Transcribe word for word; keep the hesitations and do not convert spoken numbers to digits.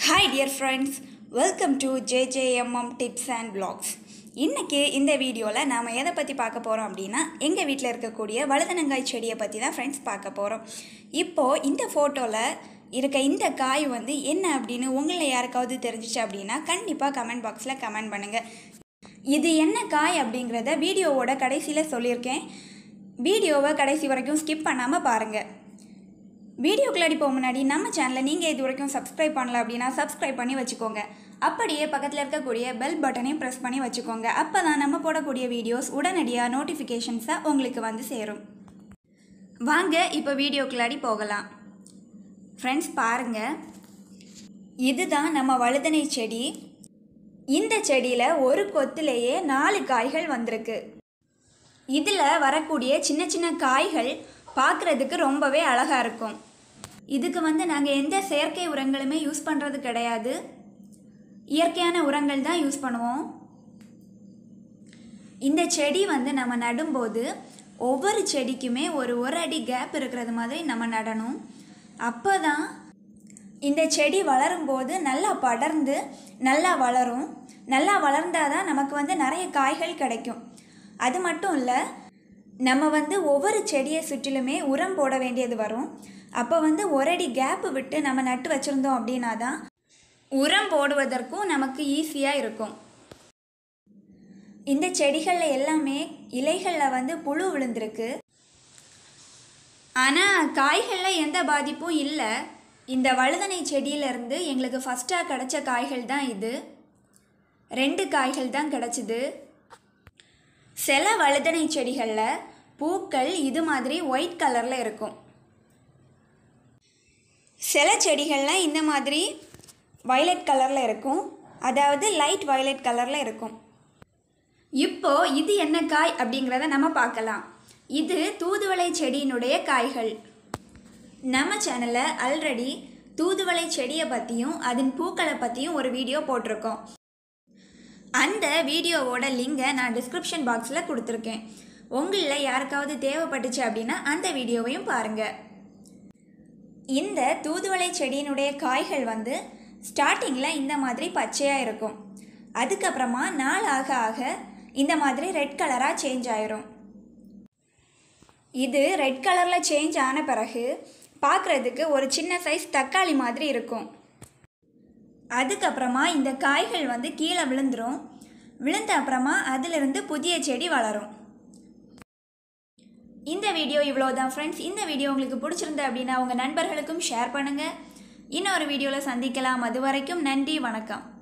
Hi dear friends, welcome to J J M M Tips and Vlogs. இன்னைக்கு இந்த வீடியோவில் நாம் எதை பற்றி பார்க்க போகிறோம் அப்படின்னா எங்கள் வீட்டில் இருக்கக்கூடிய வழுதனங்காய் செடியை பற்றி தான் ஃப்ரெண்ட்ஸ் பார்க்க போகிறோம். இப்போது இந்த ஃபோட்டோவில் இருக்க இந்த காய் வந்து என்ன அப்படின்னு உங்களில் யாருக்காவது தெரிஞ்சிச்சு அப்படின்னா கண்டிப்பாக கமெண்ட் பாக்ஸில் கமெண்ட் பண்ணுங்கள். இது என்ன காய் அப்படிங்கிறத வீடியோவோட கடைசியில் சொல்லியிருக்கேன். வீடியோவை கடைசி வரைக்கும் ஸ்கிப் பண்ணாமல் பாருங்கள். வீடியோக்குள்ளாடி போக முன்னாடி நம்ம சேனலை நீங்கள் இது வரைக்கும் சப்ஸ்கிரைப் பண்ணல அப்படின்னா சப்ஸ்கிரைப் பண்ணி வச்சுக்கோங்க. அப்படியே பக்கத்தில் இருக்கக்கூடிய பெல் பட்டனையும் ப்ரெஸ் பண்ணி வச்சுக்கோங்க. அப்போ தான் நம்ம போடக்கூடிய வீடியோஸ் உடனடியாக நோட்டிஃபிகேஷன்ஸாக உங்களுக்கு வந்து சேரும். வாங்க இப்போ வீடியோக்குள்ளாடி போகலாம். ஃப்ரெண்ட்ஸ் பாருங்கள், இதுதான் நம்ம வழுதனை செடி. இந்த செடியில் ஒரு கொத்துலேயே நாலு காய்கள் வந்திருக்கு. இதில் வரக்கூடிய சின்ன சின்ன காய்கள் பார்க்குறதுக்கு ரொம்பவே அழகாக இருக்கும். இதுக்கு வந்து நாங்கள் எந்த செயற்கை உரங்களுமே யூஸ் பண்ணுறது கிடையாது, இயற்கையான உரங்கள் தான் யூஸ் பண்ணுவோம். இந்த செடி வந்து நம்ம நடும்போது ஒவ்வொரு செடிக்குமே ஒரு ஒரு அடி கேப் இருக்கிறது மாதிரி நம்ம நடணும். அப்போ தான் இந்த செடி வளரும்போது நல்லா படர்ந்து நல்லா வளரும். நல்லா வளர்ந்தால் தான் நமக்கு வந்து நிறைய காய்கள் கிடைக்கும். அது மட்டும் இல்லை, நம்ம வந்து ஒவ்வொரு செடியை சுற்றிலுமே உரம் போட வேண்டியது வரும். அப்போ வந்து ஒரு அடி கேப்பு விட்டு நம்ம நட்டு வச்சுருந்தோம் அப்படின்னா தான் உரம் போடுவதற்கும் நமக்கு ஈஸியாக இருக்கும். இந்த செடிகளில் எல்லாமே இலைகளில் வந்து புழு விழுந்திருக்கு. ஆனால் காய்களில் எந்த பாதிப்பும் இல்லை. இந்த வழுதனை செடியிலேருந்து எங்களுக்கு ஃபஸ்ட்டாக கிடச்ச காய்கள் தான் இது. ரெண்டு காய்கள் தான் கிடச்சிது. சில வழுதனை செடிகளில் பூக்கள் இது மாதிரி ஒயிட் கலரில் இருக்கும். சில செடிகளில் இந்த மாதிரி வயலட் கலரில் இருக்கும், அதாவது லைட் வயலட் கலரில் இருக்கும். இப்போது இது என்ன காய் அப்படிங்கிறத நம்ம பார்க்கலாம். இது தூதுவளை செடியினுடைய காய்கள். நம்ம சேனலில் ஆல்ரெடி தூதுவளை செடியை பற்றியும் அதன் பூக்களை பற்றியும் ஒரு வீடியோ போட்டிருக்கோம். அந்த வீடியோவோட லிங்கை நான் டிஸ்கிரிப்ஷன் பாக்ஸில் கொடுத்துருக்கேன். உங்களில் யாருக்காவது தேவைப்பட்டுச்சு அப்படின்னா அந்த வீடியோவையும் பாருங்கள். இந்த தூதுவளை செடியினுடைய காய்கள் வந்து ஸ்டார்டிங்கில் இந்த மாதிரி பச்சையாக இருக்கும். அதுக்கப்புறமா நாள் ஆக ஆக இந்த மாதிரி ரெட் கலராக சேஞ்ச் ஆயிரும். இது ரெட் கலரில் சேஞ்ச் ஆன பிறகு பார்க்குறதுக்கு ஒரு சின்ன சைஸ் தக்காளி மாதிரி இருக்கும். அதுக்கப்புறமா இந்த காய்கள் வந்து கீழே விழுந்துடும். விழுந்த அப்புறமா அதிலிருந்து புதிய செடி வளரும். இந்த வீடியோ இவ்வளோ தான் ஃப்ரெண்ட்ஸ். இந்த வீடியோ உங்களுக்கு பிடிச்சிருந்தா அப்படின்னா உங்கள் நண்பர்களுக்கும் ஷேர் பண்ணுங்கள். இன்னொரு வீடியோவில் சந்திக்கலாம். அது வரைக்கும் நன்றி, வணக்கம்.